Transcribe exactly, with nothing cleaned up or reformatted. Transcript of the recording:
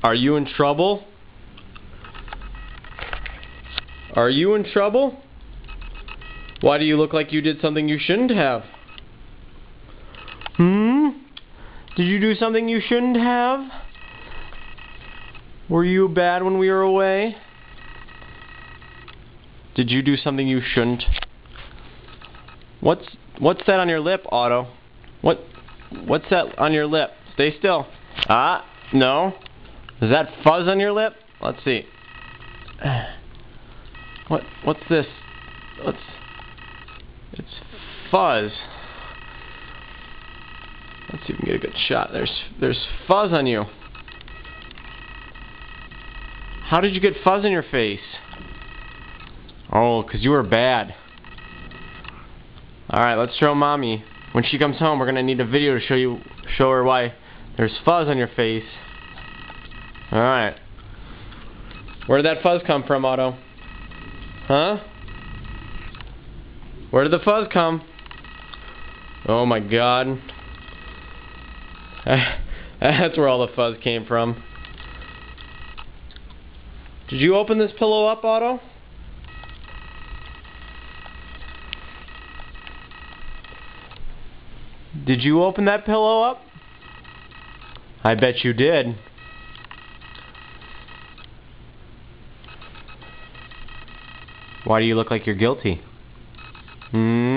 Are you in trouble? Are you in trouble? Why do you look like you did something you shouldn't have? Hmm? Did you do something you shouldn't have? Were you bad when we were away? Did you do something you shouldn't? What's what's that on your lip, Otto? What what's that on your lip? Stay still. Ah, no. Is that fuzz on your lip? Let's see. What what's this? What's It's fuzz. Let's see if we can get a good shot. There's there's fuzz on you. How did you get fuzz on your face? Oh, 'cause you were bad. Alright, let's show Mommy. When she comes home, we're gonna need a video to show you show her why there's fuzz on your face. Alright. Where did that fuzz come from, Otto? Huh? Where did the fuzz come? Oh my God. That's where all the fuzz came from. Did you open this pillow up, Otto? Did you open that pillow up? I bet you did. Why do you look like you're guilty? Hmm?